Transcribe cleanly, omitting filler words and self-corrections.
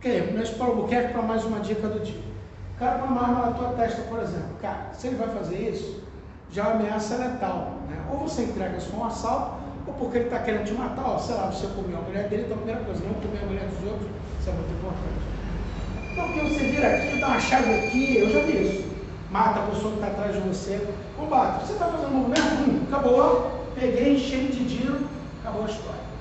Ok, nós para o Albuquerque para mais uma dica do dia. O cara põe uma arma na tua testa, por exemplo. Cara, se ele vai fazer isso, já a ameaça é letal, né? Ou você entrega isso com um assalto, ou porque ele está querendo te matar, ó, sei lá, você comeu a mulher dele, então a primeira coisa, não comer a mulher dos outros, isso é muito importante. Então, porque você vira aqui, dá uma chave aqui, eu já vi isso. Mata a pessoa que está atrás de você, combate. Você está fazendo um movimento, acabou, peguei, enchei de tiro, acabou a história.